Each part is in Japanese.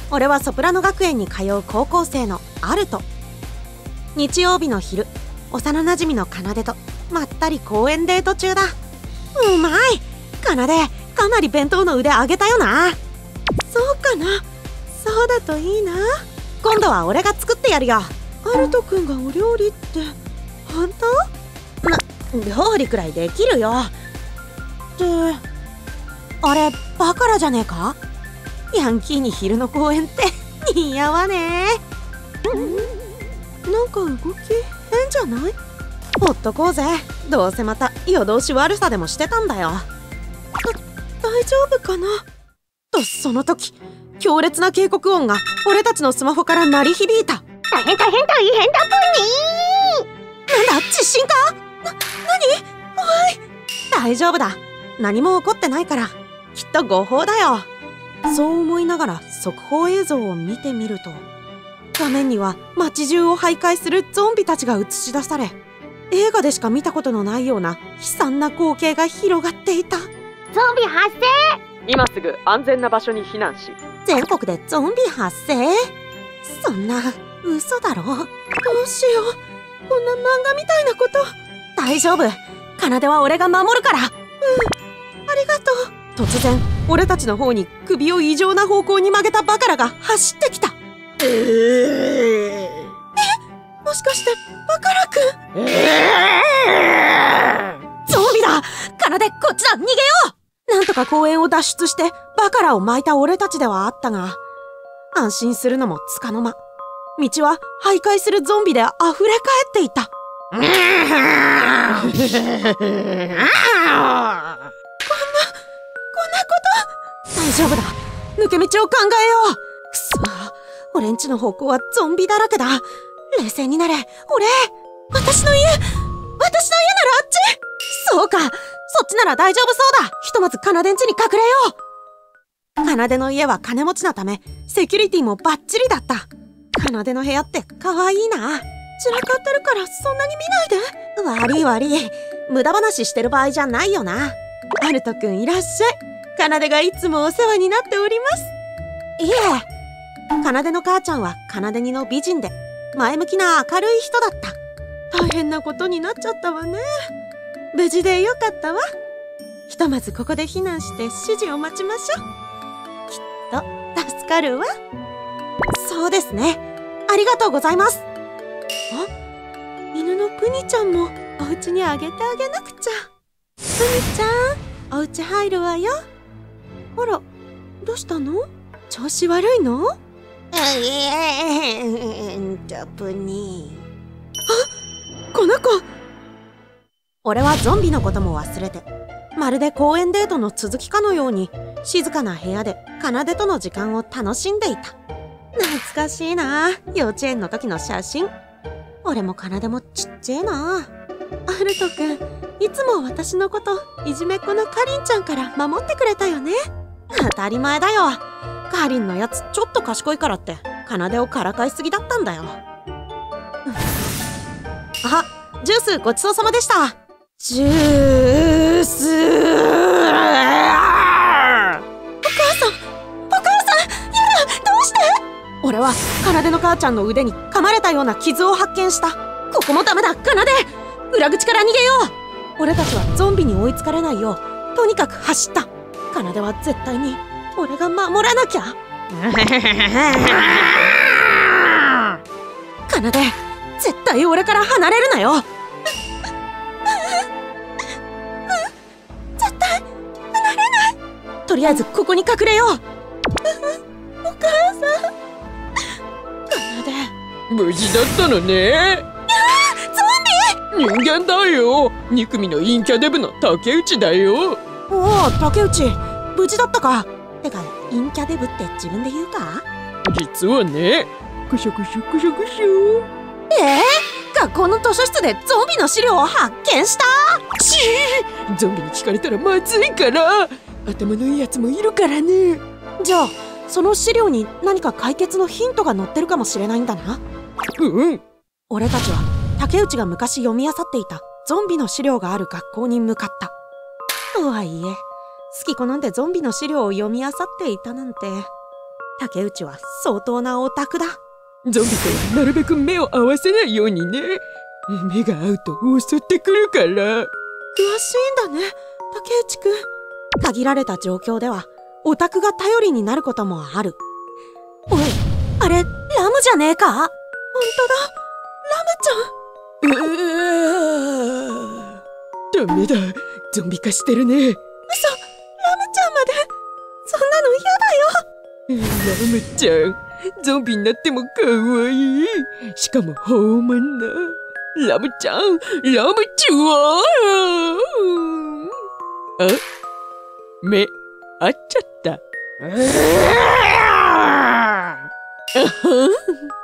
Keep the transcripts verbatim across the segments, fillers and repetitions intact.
俺はソプラノ学園に通う高校生のアルト。日曜日の昼、幼なじみの奏とまったり公園デート中だ。うまい。奏、かなり弁当の腕上げたよな。そうかな。そうだといいな。今度は俺が作ってやるよ。アルト君がお料理って本当？な、料理くらいできるよ。ってあれバカラじゃねえか？ヤンキーに昼の公園って似合わねえ。なんか動き変じゃない？ほっとこうぜ。どうせまた夜通し悪さでもしてたんだよ。大丈夫かなと、その時強烈な警告音が俺たちのスマホから鳴り響いた。 大変大変大変だぽにー。なんだ、地震か？な、なに？おい。大丈夫だ。何も起こってないからきっと誤報だよ。そう思いながら速報映像を見てみると、画面には街中を徘徊するゾンビたちが映し出され、映画でしか見たことのないような悲惨な光景が広がっていた。 ゾンビ発生。 今すぐ安全な場所に避難し。 全国でゾンビ発生？そんな嘘だろ。どうしよう、こんな漫画みたいなこと。大丈夫、奏は俺が守るから。うん、ありがとう。突然俺たちの方に首を異常な方向に曲げたバカラが走ってきた。えー、え、もしかしてバカラくん？えー、ゾンビだ。奏、こっちだ、逃げよう。なんとか公園を脱出してバカラを巻いた俺たちではあったが、安心するのもつかの間、道は徘徊するゾンビで溢れ返っていた。こんな、こんなこと。大丈夫だ。抜け道を考えよう。くそ、俺んちの方向はゾンビだらけだ。冷静になれ。俺、私の家、私の家ならあっち。そうか、そっちなら大丈夫そうだ。ひとまず奏んちに隠れよう。奏の家は金持ちなためセキュリティもバッチリだった。奏の部屋って可愛いな。散らかってるからそんなに見ないで。悪い悪い、無駄話してる場合じゃないよな。アルトくんいらっしゃい。奏がいつもお世話になっております。いえ、奏の母ちゃんは奏似の美人で前向きな明るい人だった。大変なことになっちゃったわね。無事でよかったわ。ひとまずここで避難して指示を待ちましょう。きっと助かるわ。そうですね、ありがとうございます。あ、犬のプニちゃんもお家にあげてあげなくちゃ。プニちゃん、お家入るわよ。あら、どうしたの？調子悪いの？えーんと、プニ。あ、この子。俺はゾンビのことも忘れて、まるで公園デートの続きかのように静かな部屋で奏との時間を楽しんでいた。懐かしいな、幼稚園の時の写真。俺も奏もちっちゃいな。アルトくん、いつも私のこといじめっ子のカリンちゃんから守ってくれたよね。当たり前だよ。カリンのやつちょっと賢いからって奏をからかいすぎだったんだよ。あ、ジュースごちそうさまでした。ジュース。お母さん、お母さん、やだ、どうして？俺は奏の母ちゃんの腕に噛まれたような傷を発見した。ここもダメだ、奏。裏口から逃げよう。俺たちはゾンビに追いつかれないようとにかく走った。奏は絶対に俺が守らなきゃ。奏、絶対俺から離れるなよ。絶対離れない。とりあえずここに隠れよう。お母さん。奏、 無事だったのね。 いやー、ゾンビ。 人間だよ。に組の陰キャデブの竹内だよ。 おお、竹内、無事だったか。てか、陰キャデブって自分で言うか？ 実はね、くしょくしょくしょくしょ。 えー、学校の図書室でゾンビの資料を発見した。 ちー、ゾンビに聞かれたらまずいから。頭のいいやつもいるからね。 じゃあその資料に何か解決のヒントが載ってるかもしれないんだな。 うん。 俺たちは竹内が昔読み漁っていたゾンビの資料がある学校に向かった。とはいえ好き好んでゾンビの資料を読み漁っていたなんて竹内は相当なオタクだ。 ゾンビとはなるべく目を合わせないようにね。目が合うと襲ってくるから。 詳しいんだね、竹内くん。限られた状況ではオタクが頼りになることもある。おい、あれラムじゃねえか。ほんとだ、ラムちゃん。 うわー、ダメだ、ゾンビ化してるね。 嘘、ラムちゃんまで。そんなの嫌だよ。 ラムちゃん、ゾンビになっても可愛い。しかも豊満な。ラムちゃん、ラムちゃん。あ、目、合っちゃった。ラムちゃん、ラムちゃん、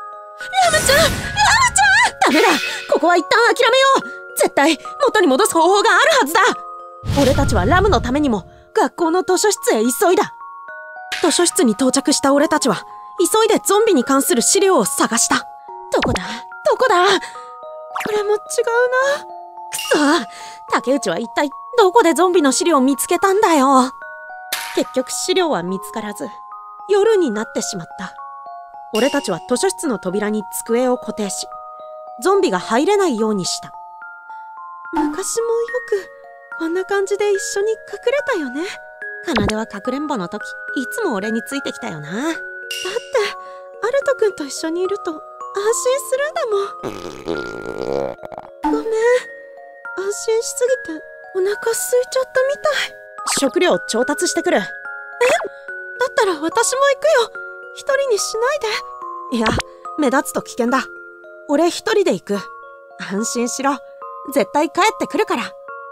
ダメだ。ここは一旦諦めよう。絶対元に戻す方法があるはずだ。俺たちはラムのためにも学校の図書室へ急いだ。図書室に到着した俺たちは急いでゾンビに関する資料を探した。どこだどこだ。これも違うな。くそ、竹内は一体どこでゾンビの資料を見つけたんだよ。結局資料は見つからず、夜になってしまった。俺たちは図書室の扉に机を固定し、ゾンビが入れないようにした。昔もよくこんな感じで一緒に隠れたよね。奏はかくれんぼの時、いつも俺についてきたよな。だってアルト君と一緒にいると安心するんだもん。ごめん、安心しすぎてお腹空いちゃったみたい。食料調達してくる。え、だったら私も行くよ。一人にしないで。いや、目立つと危険だ。俺一人で行く。安心しろ。絶対帰ってくるから。絶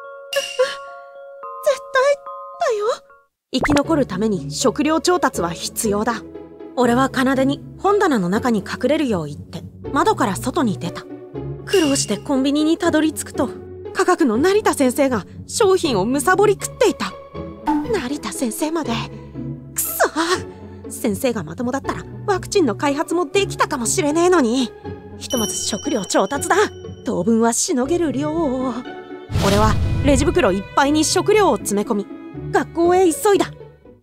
対だよ。生き残るために食料調達は必要だ。俺は奏に本棚の中に隠れるよう言って窓から外に出た。苦労してコンビニにたどり着くと、科学の成田先生が商品をむさぼり食っていた。成田先生まで。くそー。先生がまともだったらワクチンの開発もできたかもしれねえのに。ひとまず食料調達だ。当分はしのげる量を。俺はレジ袋いっぱいに食料を詰め込み学校へ急いだ。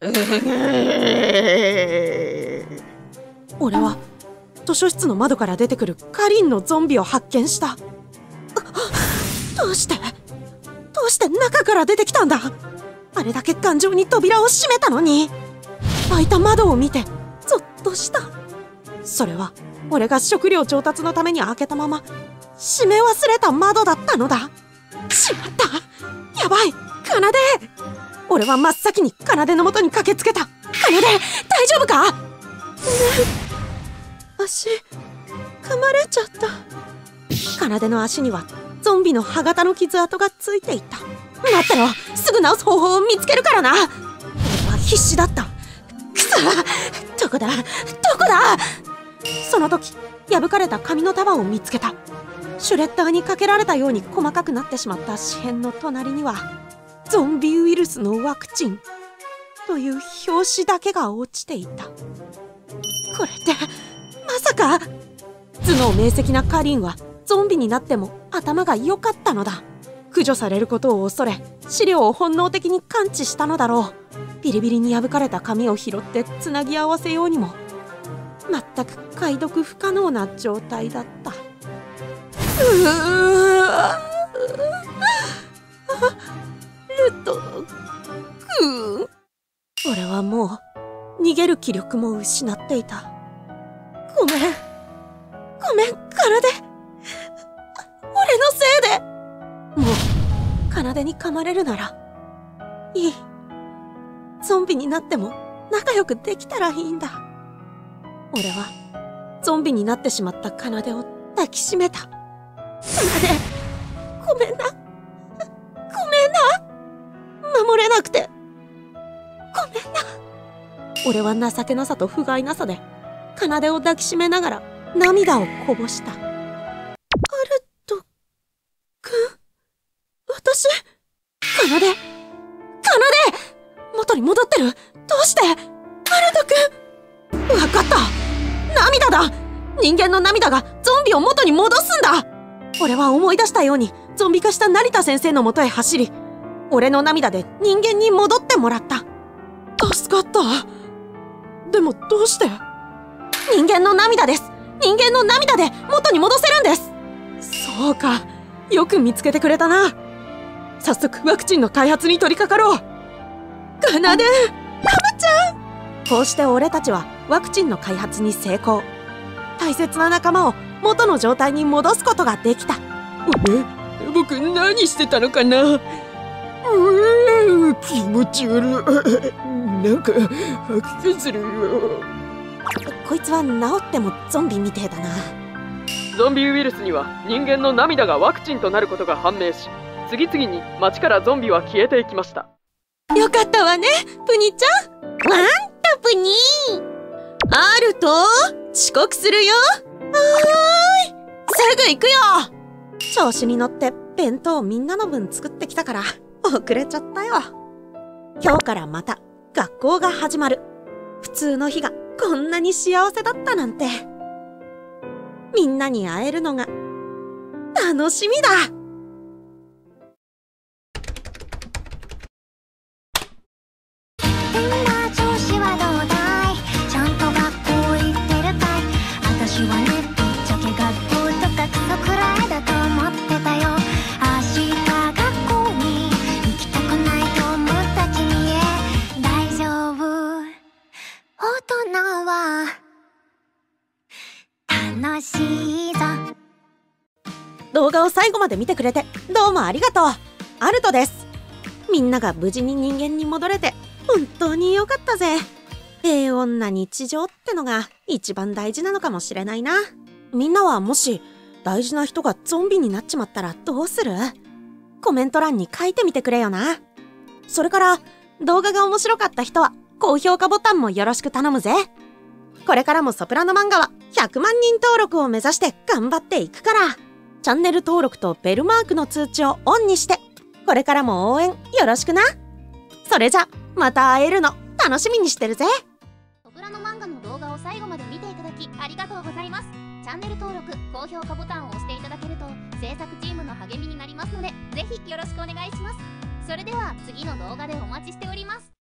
俺は図書室の窓から出てくるカリンのゾンビを発見した。どうしてどうして中から出てきたんだ。あれだけ頑丈に扉を閉めたのに。開いた窓を見てゾッとした。それは俺が食料調達のために開けたまま閉め忘れた窓だったのだ。しまった、やばい、奏。俺は真っ先に奏の元に駆けつけた。奏、大丈夫か。ごめん、足噛まれちゃった。奏の足にはゾンビの歯型の傷跡がついていた。待ってろ、すぐ治す方法を見つけるからな。俺は必死だった。くそ、どこだどこだ。その時破かれた紙の束を見つけた。シュレッダーにかけられたように細かくなってしまった紙片の隣にはゾンビウイルスのワクチンという表紙だけが落ちていた。これってまさか。頭脳明晰なカリンはゾンビになっても頭が良かったのだ。駆除されることを恐れ資料を本能的に感知したのだろう。ビリビリに破かれた紙を拾ってつなぎ合わせようにも全く解読不可能な状態だった。うールト君、俺はもう逃げる気力も失っていた。ごめんごめん、奏。俺のせいで。もう奏に噛まれるならいい。ゾンビになっても仲良くできたらいいんだ。俺はゾンビになってしまった奏を抱きしめた。奏、ごめんなごめんな、守れなくてごめんな。俺は情けなさと不甲斐なさで奏を抱きしめながら涙をこぼした。アルト君、私、奏、奏、元に戻ってる。どうして。アルト君、わかった、涙だ。人間の涙がゾンビを元に戻すんだ。俺は思い出したようにゾンビ化した成田先生の元へ走り、俺の涙で人間に戻ってもらった。助かった。ででもどうして？人間の涙です。人間の涙で元に戻せるんです。そうか、よく見つけてくれたな。早速ワクチンの開発に取り掛かろう。かなで、ラムちゃん。こうして俺たちはワクチンの開発に成功。大切な仲間を元の状態に戻すことができた。 俺、僕何してたのかな。うー気持ち悪い。なんか吐き気するよ。 こいつは治ってもゾンビみてえだな。 ゾンビウイルスには人間の涙がワクチンとなることが判明し、次々に街からゾンビは消えていきました。 よかったわね、プニちゃん。 ワンとプニー。 アルト、遅刻するよ。はーい、すぐ行くよ。調子に乗って弁当みんなの分作ってきたから遅れちゃったよ。今日からまた学校が始まる。普通の日がこんなに幸せだったなんて。みんなに会えるのが楽しみだ。 みんな調子はどうだい？ちゃんと学校行ってるかい？あたしはね、ぶっちゃけ学校とかクソくらいだと思ってたよ。明日学校に行きたくないと思った君へ、大丈夫、大人は楽しいぞ。 動画を最後まで見てくれてどうもありがとう。アルトです。みんなが無事に人間に戻れて本当によかったぜ。平穏な日常ってのが一番大事なのかもしれないな。みんなはもし大事な人がゾンビになっちまったらどうする？コメント欄に書いてみてくれよな。それから動画が面白かった人は高評価ボタンもよろしく頼むぜ。これからもソプラノ漫画はひゃくまんにん登録を目指して頑張っていくから、チャンネル登録とベルマークの通知をオンにしてこれからも応援よろしくな。それじゃまた会えるの楽しみにしてるぜ。 ソプラノ漫画の動画を最後まで見ていただきありがとうございます。チャンネル登録、高評価ボタンを押していただけると制作チームの励みになりますので、ぜひよろしくお願いします。それでは次の動画でお待ちしております。